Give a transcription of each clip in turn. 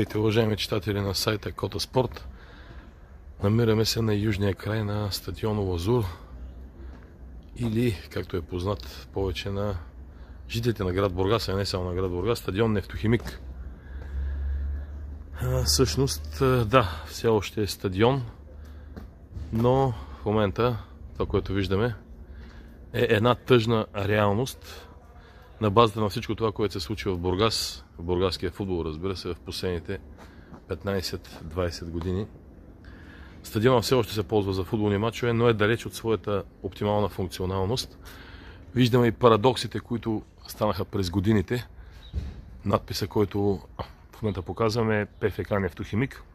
Здравейте, уважаеми читатели на сайта Кота Спорт. Намираме се на южния край на стадион Лазур, или, както е познат повече на жителите на град Бургас, а не само на град Бургас, стадион Нефтохимик. Всъщност, да, все още е стадион, но в момента това, което виждаме, е една тъжна реалност на базата на всичко това, което се случи в Бургас, в бургаския футбол, разбира се, в последните 15-20 години. Стадионът все още се ползва за футболни мачове, но е далеч от своята оптимална функционалност. Виждаме и парадоксите, които станаха през годините. Надписа, който в момента показваме, е ПФК Нефтохимик.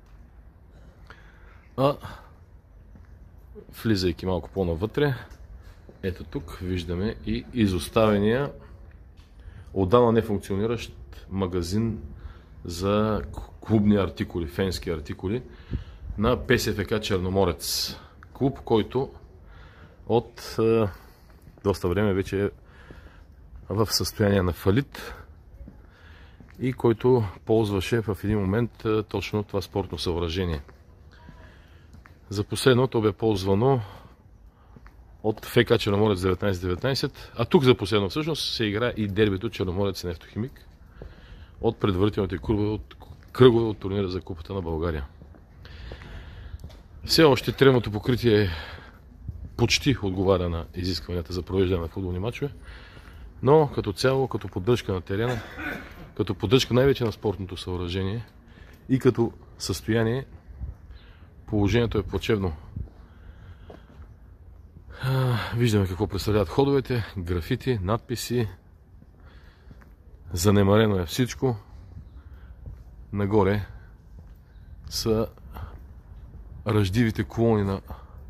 Влизайки малко по-навътре, ето тук виждаме и изоставения, отдавна не функциониращ магазин за клубни артикули, фенски артикули на ПСФК Черноморец. Клуб, който от доста време вече е в състояние на фалит и който ползваше в един момент точно това спортно съоръжение. За последно то бе ползвано от ФК Черноморец 19-19, а тук за последно всъщност се игра и дербито Черноморец Нефтохимик от предварителните кръгове от турнира за Купата на България. Все още тревното покритие почти отговаря на изискванията за провеждане на футболни мачове, но като цяло, като поддръжка на терена, като поддръжка най-вече на спортното съоръжение и като състояние, положението е плачевно. Виждаме какво представляват ходовете, графити, надписи. Занемарено е всичко. Нагоре са ръждивите колони на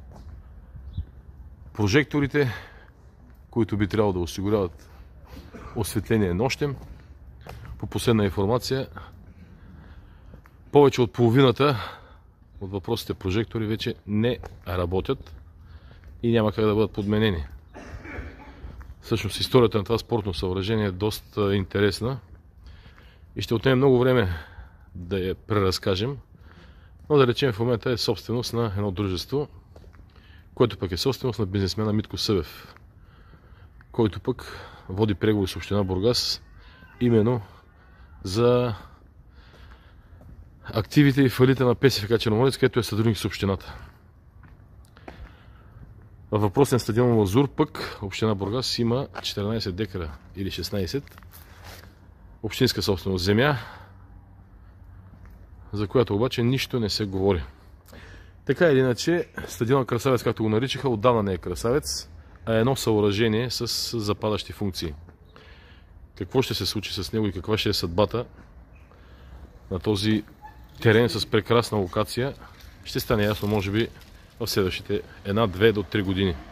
прожекторите, които би трябвало да осигуряват осветление нощем. По последна информация, повече от половината от въпросите прожектори вече не работят и няма как да бъдат подменени. Всъщност историята на това спортно съоръжение е доста интересна и ще отнеме много време да я преразкажем, но да речем в момента е собственост на едно дружество, което пък е собственост на бизнесмена Митко Събев, който пък води преговори с община Бургас именно за активите и фалита на ПСФК Черноморец, където е сътрудник с общината. Във въпросен стадион Лазур пък община Бургас има 14 декара или 16 общинска собственост земя, за която обаче нищо не се говори. Така или иначе, стадион Красавец, както го наричаха, отдавна не е Красавец, а е едно съоръжение с западащи функции. Какво ще се случи с него и каква ще е съдбата на този терен с прекрасна локация, ще стане ясно може би в следващите 1, 2 до 3 години.